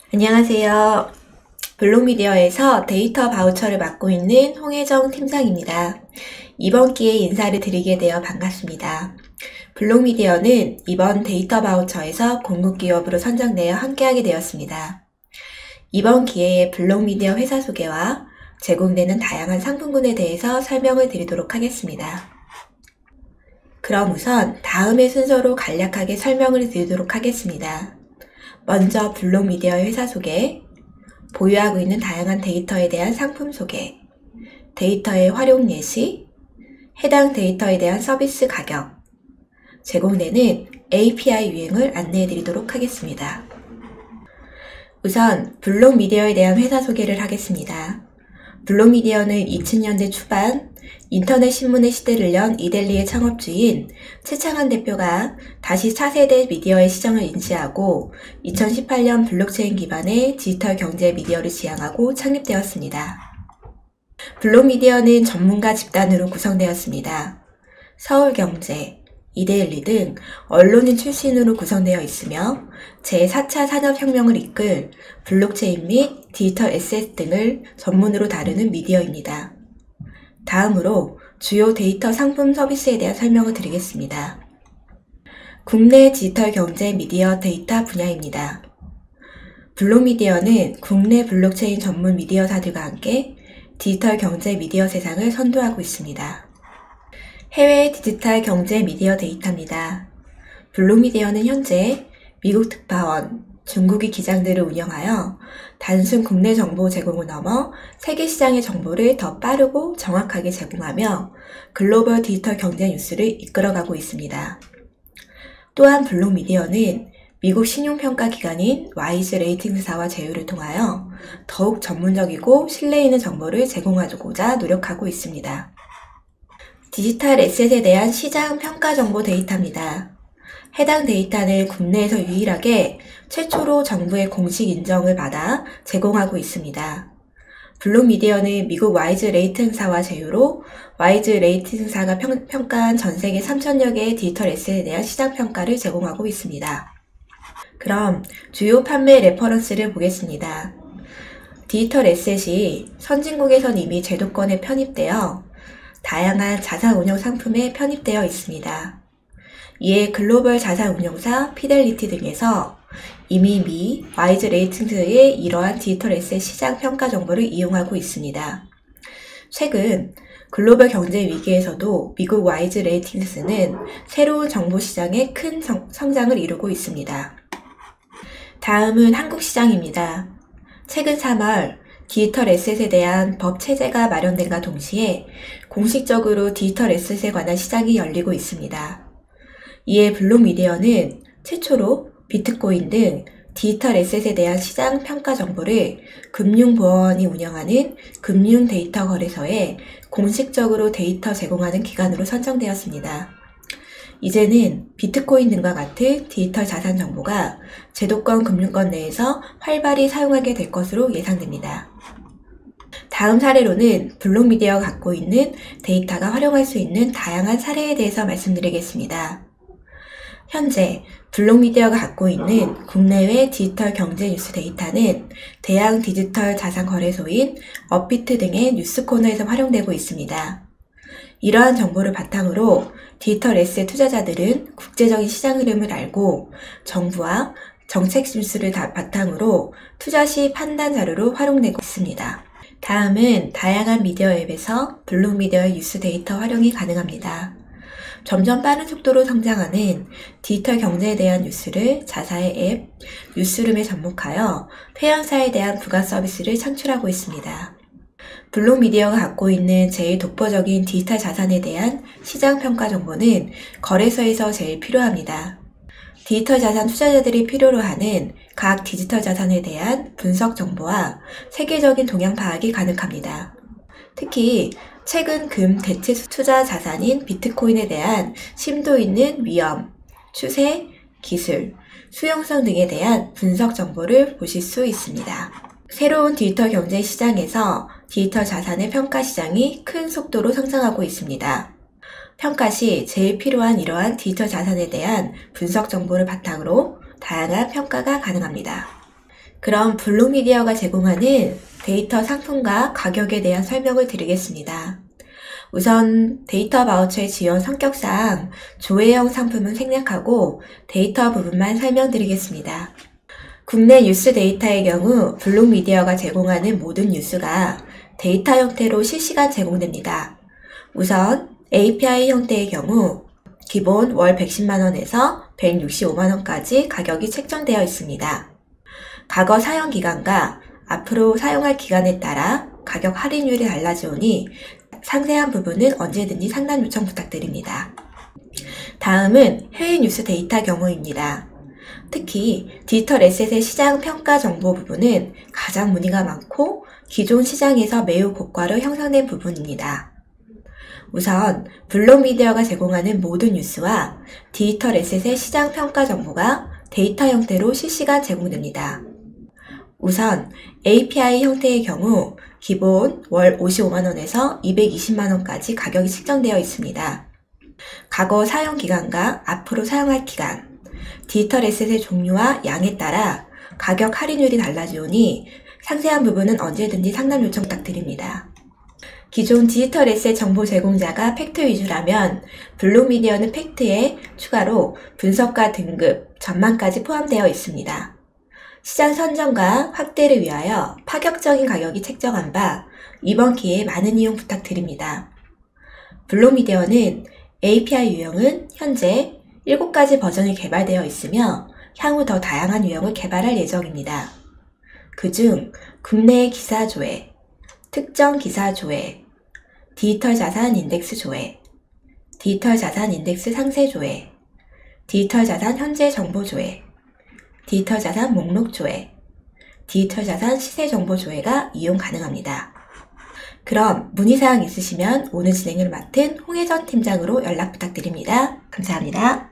안녕하세요. 블록미디어에서 데이터 바우처를 맡고 있는 홍혜정 팀장입니다. 이번 기회에 인사를 드리게 되어 반갑습니다. 블록미디어는 이번 데이터 바우처에서 공급기업으로 선정되어 함께하게 되었습니다. 이번 기회에 블록미디어 회사 소개와 제공되는 다양한 상품군에 대해서 설명을 드리도록 하겠습니다. 그럼 우선 다음의 순서로 간략하게 설명을 드리도록 하겠습니다. 먼저 블록미디어 회사 소개, 보유하고 있는 다양한 데이터에 대한 상품 소개, 데이터의 활용 예시, 해당 데이터에 대한 서비스 가격, 제공되는 API 유형을 안내해 드리도록 하겠습니다. 우선 블록미디어에 대한 회사 소개를 하겠습니다. 블록미디어는 2000년대 초반 인터넷 신문의 시대를 연 이델리의 창업주인 최창한 대표가 다시 차세대 미디어의 시장을 인지하고 2018년 블록체인 기반의 디지털 경제 미디어를 지향하고 창립되었습니다. 블록미디어는 전문가 집단으로 구성되었습니다. 서울경제, 이데일리 등 언론인 출신으로 구성되어 있으며 제4차 산업혁명을 이끌 블록체인 및 디지털 에셋 등을 전문으로 다루는 미디어입니다. 다음으로 주요 데이터 상품 서비스에 대한 설명을 드리겠습니다. 국내 디지털 경제 미디어 데이터 분야입니다. 블록미디어는 국내 블록체인 전문 미디어사들과 함께 디지털 경제 미디어 세상을 선도하고 있습니다. 해외 디지털 경제 미디어 데이터입니다. 블록미디어는 현재 미국 특파원, 중국의 기장들을 운영하여 단순 국내 정보 제공을 넘어 세계 시장의 정보를 더 빠르고 정확하게 제공하며 글로벌 디지털 경제 뉴스를 이끌어가고 있습니다. 또한 블록미디어는 미국 신용평가 기관인 와이즈 레이팅사와 제휴를 통하여 더욱 전문적이고 신뢰 있는 정보를 제공하고자 노력하고 있습니다. 디지털 에셋에 대한 시장 평가 정보 데이터입니다. 해당 데이터는 국내에서 유일하게 최초로 정부의 공식 인정을 받아 제공하고 있습니다. 블록미디어는 미국 와이즈 레이팅사와 제휴로 와이즈 레이팅사가 평가한 전 세계 3,000여 개의 디지털 에셋에 대한 시장 평가를 제공하고 있습니다. 그럼 주요 판매 레퍼런스를 보겠습니다. 디지털 에셋이 선진국에선 이미 제도권에 편입되어 다양한 자산 운용 상품에 편입되어 있습니다. 이에 글로벌 자산 운용사 피델리티 등에서 이미 미 와이즈 레이팅스의 이러한 디지털 에셋 시장 평가 정보를 이용하고 있습니다. 최근 글로벌 경제 위기에서도 미국 와이즈 레이팅스는 새로운 정보 시장에 큰 성장을 이루고 있습니다. 다음은 한국 시장입니다. 최근 3월 디지털 에셋에 대한 법 체제가 마련된과 동시에 공식적으로 디지털 에셋에 관한 시장이 열리고 있습니다. 이에 블록미디어는 최초로 비트코인 등 디지털 에셋에 대한 시장 평가 정보를 금융보험원이 운영하는 금융 데이터 거래소에 공식적으로 데이터 제공하는 기관으로 선정되었습니다. 이제는 비트코인 등과 같은 디지털 자산 정보가 제도권 금융권 내에서 활발히 사용하게 될 것으로 예상됩니다. 다음 사례로는 블록미디어가 갖고 있는 데이터가 활용할 수 있는 다양한 사례에 대해서 말씀드리겠습니다. 현재 블록미디어가 갖고 있는 국내외 디지털 경제 뉴스 데이터는 대형 디지털 자산 거래소인 업비트 등의 뉴스 코너에서 활용되고 있습니다. 이러한 정보를 바탕으로 디지털 에셋 투자자들은 국제적인 시장 흐름을 알고 정부와 정책 뉴스를 바탕으로 투자 시 판단 자료로 활용되고 있습니다. 다음은 다양한 미디어 앱에서 블록미디어의 뉴스 데이터 활용이 가능합니다. 점점 빠른 속도로 성장하는 디지털 경제에 대한 뉴스를 자사의 앱, 뉴스룸에 접목하여 회원사에 대한 부가 서비스를 창출하고 있습니다. 블록미디어가 갖고 있는 제일 독보적인 디지털 자산에 대한 시장 평가 정보는 거래소에서 제일 필요합니다. 디지털 자산 투자자들이 필요로 하는 각 디지털 자산에 대한 분석 정보와 세계적인 동향 파악이 가능합니다. 특히 최근 금 대체 투자 자산인 비트코인에 대한 심도 있는 위험, 추세, 기술, 수용성 등에 대한 분석 정보를 보실 수 있습니다. 새로운 디지털 경제 시장에서 디지털 자산의 평가 시장이 큰 속도로 성장하고 있습니다. 평가 시 제일 필요한 이러한 디지털 자산에 대한 분석 정보를 바탕으로 다양한 평가가 가능합니다. 그럼 블루미디어가 제공하는 데이터 상품과 가격에 대한 설명을 드리겠습니다. 우선 데이터 바우처의 지원 성격상 조회형 상품은 생략하고 데이터 부분만 설명드리겠습니다. 국내 뉴스 데이터의 경우 블루미디어가 제공하는 모든 뉴스가 데이터 형태로 실시간 제공됩니다. 우선 API 형태의 경우 기본 월 110만원에서 165만원까지 가격이 책정되어 있습니다. 과거 사용 기간과 앞으로 사용할 기간에 따라 가격 할인율이 달라지오니 상세한 부분은 언제든지 상담 요청 부탁드립니다. 다음은 해외 뉴스 데이터 경우입니다. 특히 디지털 에셋의 시장 평가 정보 부분은 가장 문의가 많고 기존 시장에서 매우 고가로 형성된 부분입니다. 우선 블루미디어가 제공하는 모든 뉴스와 디지털 에셋의 시장 평가 정보가 데이터 형태로 실시간 제공됩니다. 우선 API 형태의 경우 기본 월 55만원에서 220만원까지 가격이 책정되어 있습니다. 과거 사용 기간과 앞으로 사용할 기간, 디지털 에셋의 종류와 양에 따라 가격 할인율이 달라지오니 상세한 부분은 언제든지 상담 요청 부탁드립니다. 기존 디지털 에셋 정보 제공자가 팩트 위주라면 블루미디어는 팩트에 추가로 분석과 등급, 전망까지 포함되어 있습니다. 시장 선점과 확대를 위하여 파격적인 가격이 책정한 바 이번 기회에 많은 이용 부탁드립니다. 블루미디어는 API 유형은 현재 7가지 버전이 개발되어 있으며 향후 더 다양한 유형을 개발할 예정입니다. 그중 국내의 기사 조회, 특정 기사 조회, 디지털 자산 인덱스 조회, 디지털 자산 인덱스 상세 조회, 디지털 자산 현재 정보 조회, 디지털 자산 목록 조회, 디지털 자산 시세 정보 조회가 이용 가능합니다. 그럼 문의사항 있으시면 오늘 진행을 맡은 홍혜전 팀장으로 연락 부탁드립니다. 감사합니다.